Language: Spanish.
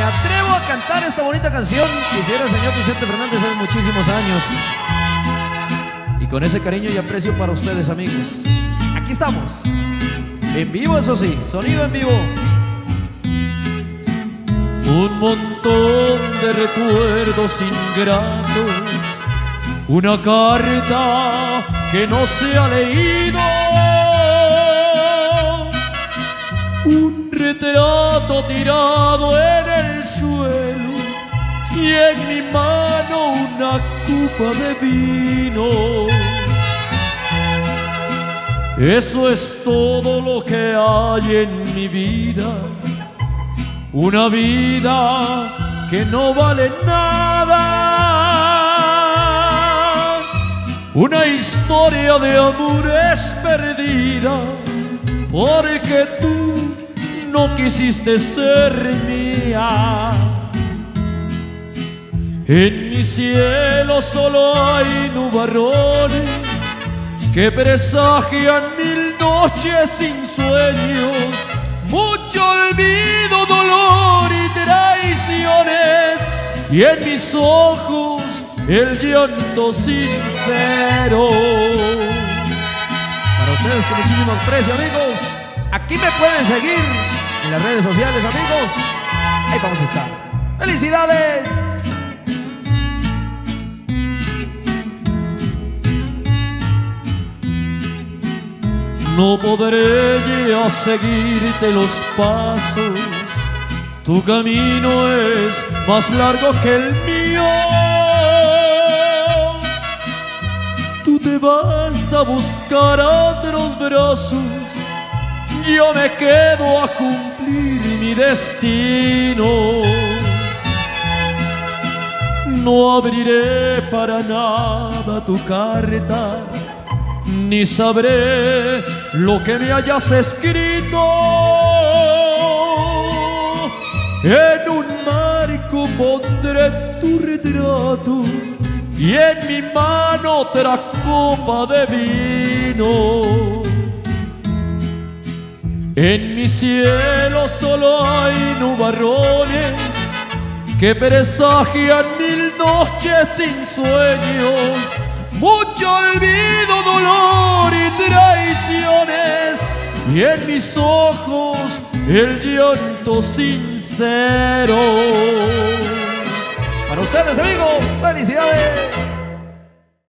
Me atrevo a cantar esta bonita canción. Quisiera, señor Vicente Fernández, hace muchísimos años. Y con ese cariño y aprecio para ustedes, amigos. Aquí estamos. En vivo, eso sí, sonido en vivo. Un montón de recuerdos ingratos, una carta que no se ha leído, un retrato tirado en el suelo y en mi mano una copa de vino. Eso es todo lo que hay en mi vida, una vida que no vale nada, una historia de amores perdida, porque tú no quisiste ser mía. En mi cielo solo hay nubarrones que presagian 1000 noches sin sueños, mucho olvido, dolor y traiciones, y en mis ojos el llanto sincero. Para ustedes con muchísimo aprecio, amigos. Aquí me pueden seguir en las redes sociales, amigos. Ahí vamos a estar. ¡Felicidades! No podré ya seguirte los pasos, tu camino es más largo que el mío. Tú te vas a buscar otros brazos, yo me quedo a cumplir mi destino. No abriré para nada tu carta, ni sabré lo que me hayas escrito. En un marco pondré tu retrato y en mi mano otra copa de vino. En mi cielo solo hay nubarrones que presagian 1000 noches sin sueños, mucho olvido, dolor y traiciones, y en mis ojos el llanto sincero. Para ustedes, amigos, felicidades.